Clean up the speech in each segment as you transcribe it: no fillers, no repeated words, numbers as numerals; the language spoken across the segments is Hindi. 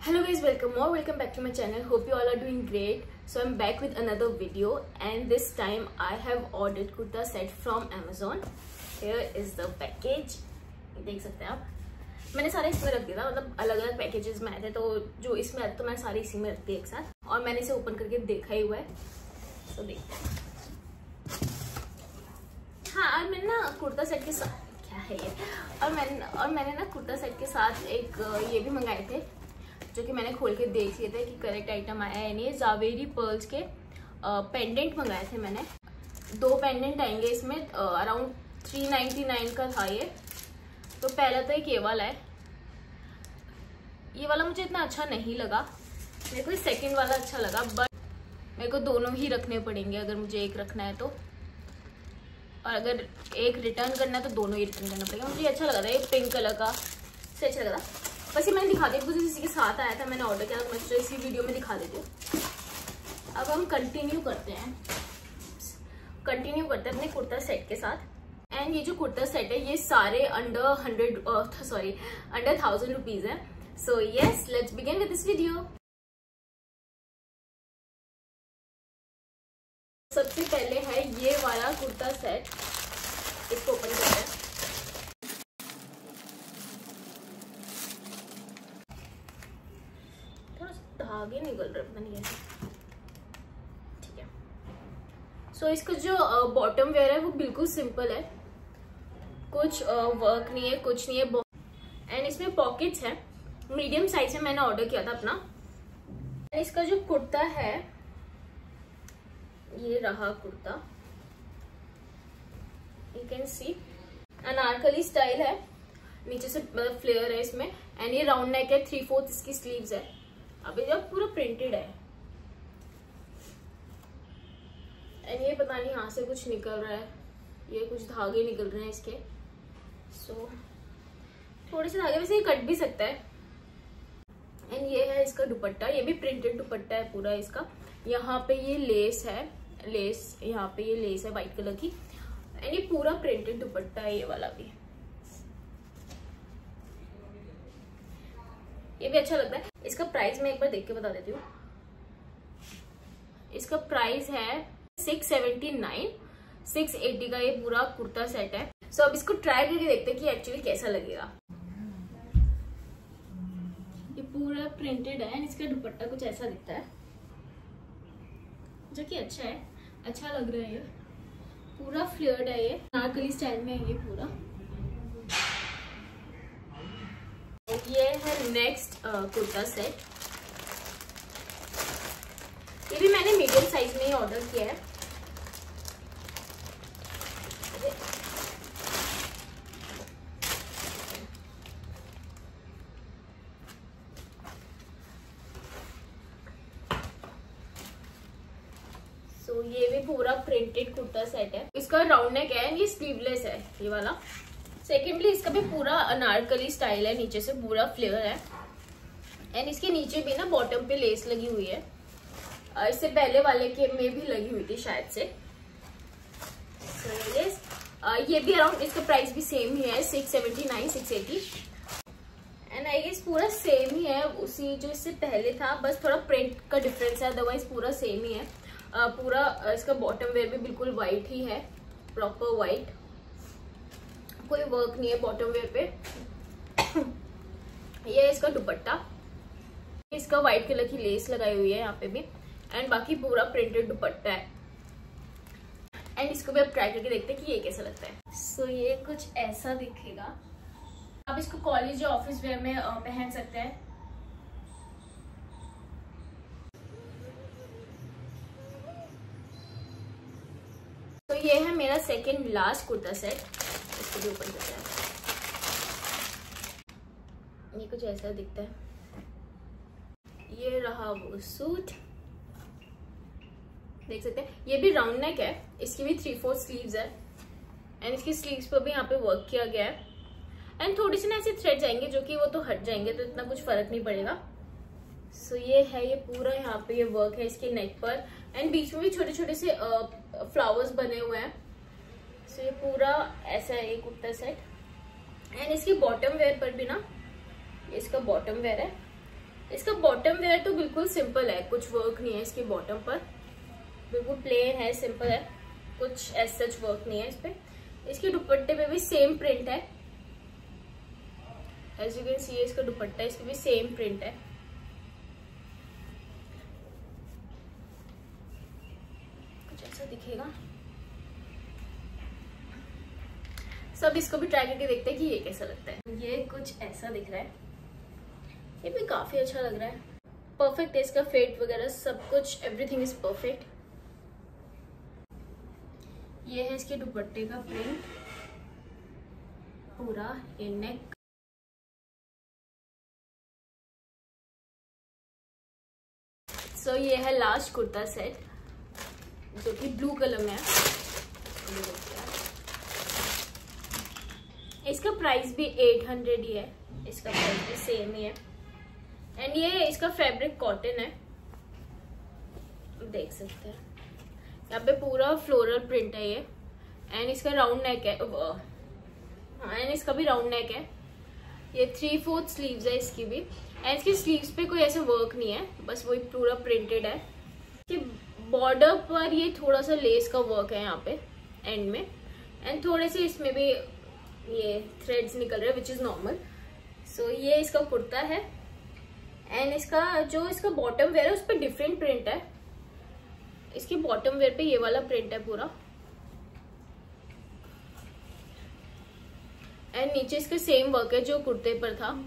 Hello guys, welcome back to my channel. Hope you all are doing great. So I'm back with another video and this time I have ordered kurta set from Amazon. Here is the package. देख सकते हैं आप. मैंने सारे इसमें रख दिया था, मतलब अलग अलग पैकेजेस में आए थे, तो जो इसमें आते तो मैं सारे इसी में रखती है एक साथ, और मैंने इसे ओपन करके देखा ही हुआ है. तो देखते हैं. हाँ, और मैंने ना कुर्ता सेट के साथ क्या है ये, और मैंने ना कुर्ता सेट के साथ एक ये भी मंगाए थे, जो कि मैंने खोल के देख लिए थे कि करेक्ट आइटम आया है नहीं. जावेरी पर्ल्स के पेंडेंट मंगाए थे मैंने. 2 पेंडेंट आएंगे इसमें. अराउंड 399 का था ये. तो पहला तो एक ये वाला है. ये वाला मुझे इतना अच्छा नहीं लगा. मेरे को सेकंड वाला अच्छा लगा, बट मेरे को दोनों ही रखने पड़ेंगे अगर मुझे एक रखना है तो. और अगर एक रिटर्न करना है तो दोनों ही रिटर्न करना पड़ेगा. मुझे अच्छा लगा था ये पिंक कलर का, से अच्छा लगा था. बस ये मैंने दिखा दिया, कुछ इसी के साथ आया था, मैंने ऑर्डर किया था, मैं तो इसी वीडियो में दिखा देती हूँ. अब हम कंटिन्यू करते हैं अपने कुर्ता सेट के साथ. एंड ये जो कुर्ता सेट है ये सारे अंडर 1000 रुपीज है. So yes, let's begin with this video. सबसे पहले है ये वाला कुर्ता सेट. इसको ओपन करते हैं. धागे निकल रहे पता नहीं कैसे. ठीक है. सो इसका जो बॉटम वेयर है वो बिल्कुल सिंपल है, कुछ वर्क नहीं है, कुछ नहीं है. एंड इसमें पॉकेट्स है. मीडियम साइज में मैंने ऑर्डर किया था अपना. एंड इसका जो कुर्ता है ये रहा kurta. You can see Anarkali style है. नीचे से फ्लेयर है इसमें. एंड ये राउंड नेक है. 3/4 इसकी स्लीव्स है. अभी जब पूरा प्रिंटेड है. एंड ये पता नहीं यहाँ से कुछ निकल रहा है, ये कुछ धागे निकल रहे हैं इसके. सो थोड़े से धागे, वैसे ये कट भी सकता है. एंड ये है इसका दुपट्टा. ये भी प्रिंटेड दुपट्टा है पूरा इसका. यहाँ पे ये लेस है, यहाँ पे ये लेस है व्हाइट कलर की. एंड ये पूरा प्रिंटेड दुपट्टा है ये वाला भी. ये भी अच्छा लगता है. इसका प्राइस मैं एक बार देख के बता देती हूँ. इसका प्राइस है 679. 680 का ये पूरा कुर्ता सेट है. सो अब इसको ट्राई करके देखते हैं कि एक्चुअली कैसा लगेगा. ये पूरा प्रिंटेड है. इसका दुपट्टा कुछ ऐसा दिखता है, जो कि अच्छा है, अच्छा लग रहा है. ये पूरा फ्लेयर्ड है. ये अनारकली स्टाइल में है ये पूरा. ये है नेक्स्ट कुर्ता सेट. ये भी मैंने मीडियम साइज में ही ऑर्डर किया है. सो ये भी पूरा प्रिंटेड कुर्ता सेट है. इसका राउंड नेक है. ये स्लीवलेस है ये वाला. सेकेंडली इसका भी पूरा अनारकली स्टाइल है. नीचे से पूरा फ्लेयर है. एंड इसके नीचे भी ना बॉटम पे लेस लगी हुई है. इससे पहले वाले के में भी लगी हुई थी शायद से. ये भी अराउंड, इसका प्राइस भी सेम ही है, 679 680. एंड आई गेस पूरा सेम ही है उसी जो इससे पहले था, बस थोड़ा प्रिंट का डिफरेंस है, अदरवाइज पूरा सेम ही है. पूरा इसका बॉटम वेयर भी बिल्कुल व्हाइट ही है, प्रॉपर व्हाइट. कोई वर्क नहीं है बॉटम वेयर पे. ये इसका दुपट्टा. इसका व्हाइट कलर की लेस लगाई हुई है यहाँ पे भी. एंड बाकी पूरा प्रिंटेड दुपट्टा है. एंड इसको भी अब ट्राई करके देखते हैं कि ये कैसा लगता है. सो ये कुछ ऐसा दिखेगा. आप इसको कॉलेज या ऑफिस वेयर में पहन सकते हैं. तो ये है मेरा सेकंड लास्ट कुर्ता सेट. इसको भी ओपन करते हैं. ये कुछ ऐसा दिखता है. ये रहा वो सूट, देख सकते हैं. ये भी राउंड नेक है. इसकी भी 3/4 स्लीव्स है. एंड इसकी स्लीव्स पर भी यहाँ पे वर्क किया गया है. एंड थोड़ी सी ना ऐसे थ्रेड्स आएंगे जो कि वो तो हट जाएंगे, तो इतना कुछ फर्क नहीं पड़ेगा. सो ये है, ये पूरा यहाँ पे ये वर्क है इसके नेक पर. एंड बीच में भी छोटे छोटे से फ्लावर्स बने हुए हैं. सो ये पूरा ऐसा है ये कुर्ता सेट. एंड इसकी बॉटम वेयर पर भी ना, इसका बॉटम वेयर है. इसका बॉटम वेयर तो बिल्कुल सिंपल है, कुछ वर्क नहीं है इसके बॉटम पर, बिल्कुल प्लेन है, सिंपल है, कुछ एज सच वर्क नहीं है इस पे। इसके दुपट्टे पे भी सेम प्रिंट है, एज यू कैन सी इसका दुपट्टा, इस पे भी सेम प्रिंट है। कुछ ऐसा दिखेगा। सब इसको भी ट्राई करके देखते हैं कि ये कैसा लगता है। ये कुछ ऐसा दिख रहा है, ये भी काफी अच्छा लग रहा है, परफेक्ट है इसका फिट वगैरह सब कुछ, एवरीथिंग इज परफेक्ट। ये है इसके दुपट्टे का प्रिंट पूरा, ये नेक, सो ये है लास्ट कुर्ता सेट जो कि ब्लू कलर में है। इसका प्राइस भी 800 ही है, इसका प्राइस भी सेम ही है। एंड ये इसका फैब्रिक कॉटन है, देख सकते हैं यहाँ पे पूरा फ्लोरल प्रिंट है ये। एंड इसका राउंड नेक है, एंड इसका भी राउंड नेक है। ये 3/4 स्लीव्स है इसकी भी। एंड इसकी स्लीव्स पे कोई ऐसा वर्क नहीं है, बस वही पूरा प्रिंटेड है। इसके बॉर्डर पर ये थोड़ा सा लेस का वर्क है यहाँ पे एंड में, एंड थोड़े से इसमें भी ये थ्रेड्स निकल रहे हैं विच इज नॉर्मल। सो ये इसका कुर्ता है। एंड इसका जो इसका बॉटम वेयर है उस पर डिफरेंट प्रिंट है, इसकी बॉटम वेयर पे ये वाला प्रिंट है पूरा। एंड नीचे इसका सेम वर्क है जो कुर्ते पर था,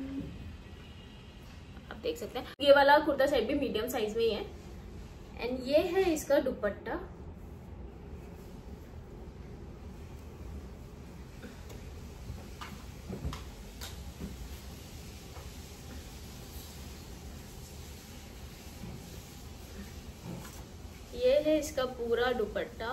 आप देख सकते हैं। ये वाला कुर्ता साइड भी मीडियम साइज में ही है। एंड ये है इसका दुपट्टा, ये है इसका पूरा दुपट्टा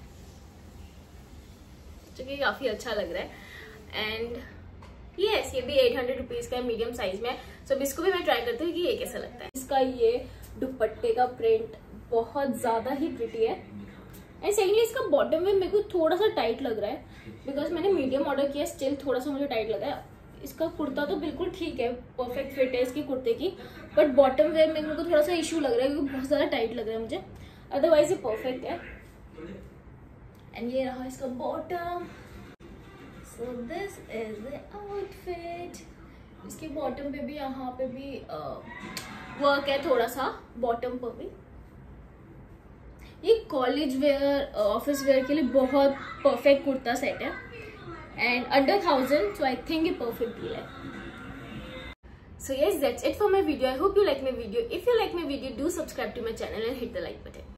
जो कि काफी अच्छा लग रहा है। एंड यस, ये भी 800 रुपीज का मीडियम साइज में है। सो इसको भी मैं ट्राई करती हूँ कि ये कैसा लगता है। इसका ये दुपट्टे का प्रिंट बहुत ज्यादा ही प्रिटी है। एंड सेकेंडली इसका बॉटम में मेरे को थोड़ा सा टाइट लग रहा है, बिकॉज मैंने मीडियम ऑर्डर किया, स्टिल थोड़ा सा मुझे टाइट लगा है। इसका कुर्ता तो बिल्कुल ठीक है, परफेक्ट फिट है इसकी कुर्ते की, बट बॉटम वेयर में मेरे को थोड़ा सा इशू लग रहा है क्योंकि बहुत ज्यादा टाइट लग रहा है मुझे, अदरवाइज ये परफेक्ट है। एंड ये रहा इसका bottom. So this is the outfit. इसके बॉटम पे भी, यहाँ पे भी वर्क है थोड़ा सा बॉटम पर भी। ये कॉलेज वेयर, ऑफिस वेयर के लिए बहुत परफेक्ट कुर्ता सेट है। And under 1000, so I think ये परफेक्ट डील है। So yes, that's it for my video. I hope you like my video. If you like my video, do subscribe to my channel and hit the like button.